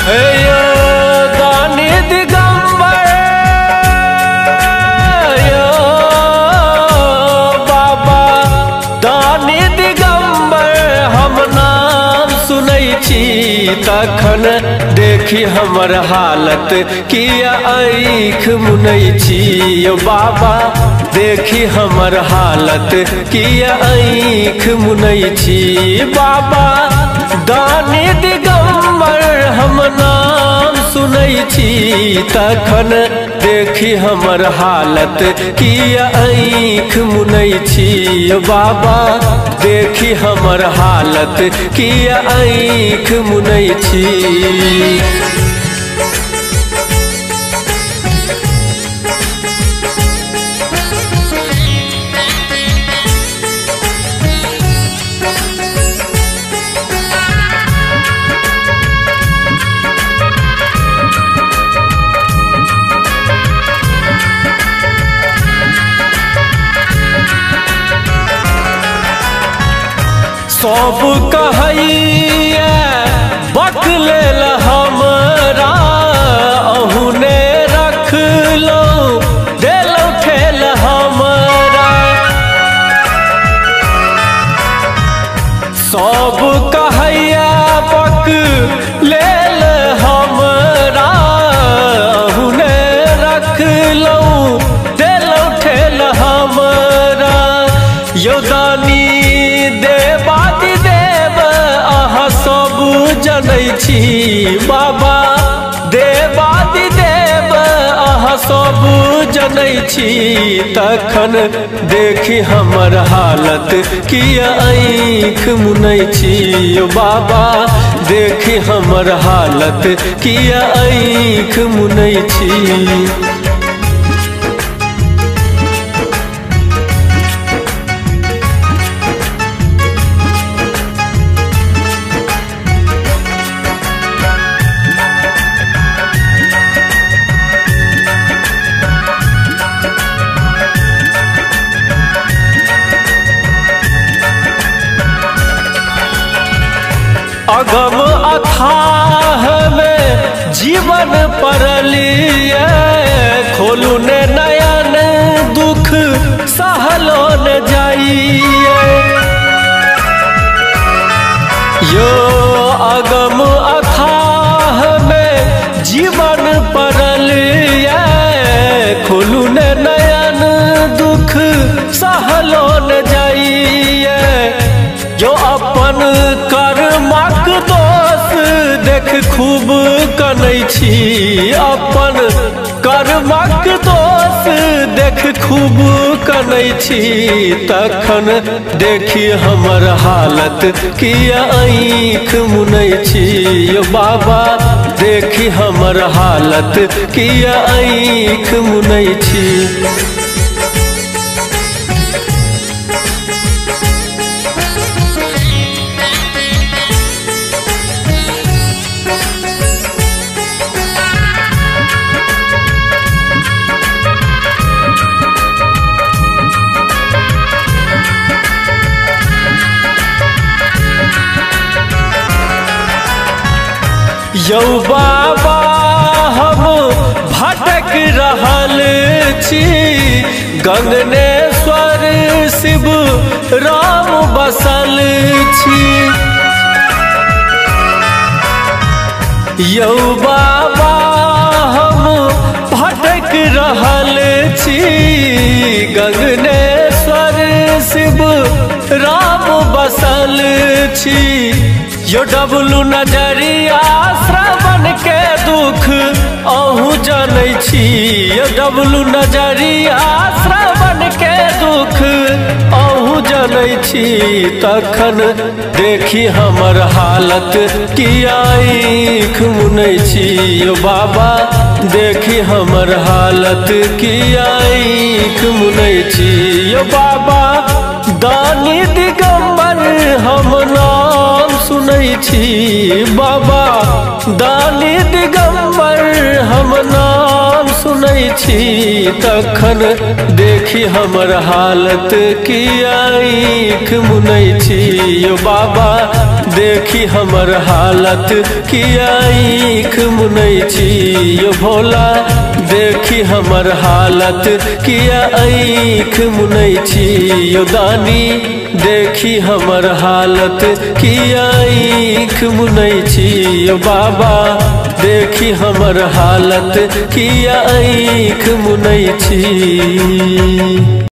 यो दानी दिगंबर यो बाबा दानी दिगंबर हम नाम सुनै छी तखन देखी हमर हालत किया आँख मुनै छी यो बाबा देखी हमर हालत किया आँख मुनै छी बाबा दानी दिगंबर हम नाम सुनै छी तखन देखी हमर हालत किया आँख मुनै छी बाबा देखी हमर हालत किया आँख मुनै छी। सब कहैया बकलेल हमरा अहुने रख लो देलौ ठेल हमरा सब कहैया बकलेल हमरा अहुने रख लो देलौ ठेल हमरा यो दानी जनै छी बाबा देवादि देव अहाँ सब जनै छी तखन देखी हमर हालत किया आँख मुनै छी बाबा देखी हमर हालत किया आँख मुनै छी। अगम अथाह में जीवन परलिए खोलू ने नयन दुख सहलो न जाइए यो अगम अथाह में जीवन परलिए खोलू ने नयन दुख सहलो न जाइए जो अपन कर्मक दोष देख खूब कनै छी अपन कर्मक दोष देख खूब कनै छी तखन देखी हमर हालत किया आँख मुनै छी बाबा देखी हमर हालत किया आँख मुनै छी। यौ बाबा हम भटक रहल छी गंगनेश्वर शिव राम बसल छी यौ बाबा हम भटक रहल छी गंगनेश्वर शिव राम बसल छी यो डबलू नजरिया श्रवण के दुख अहू जानै छी यो डबलू नजरिया श्रवण के दुख अहू जानै छी तखन देखी हमर हालत किया आँख मुनै छी यो बाबा देखी हमर हालत किया आँख मुनै छी यो बाबा दानी दिगंबर हम नाम सुनै छी बाबा दानी दिगंबर हम नाम सुनै छी तखन देखी हमर हालत की आँख मुनै छी यो बाबा देखी हमर हालत किया आँख मुनै छी यो भोला देखी हमर हालत किया आँख मुनै छी यो दानी देखी हमर हालत किया आँख मुनै छी यो बाबा देखी हमर हालत किया आँख मुनै छी।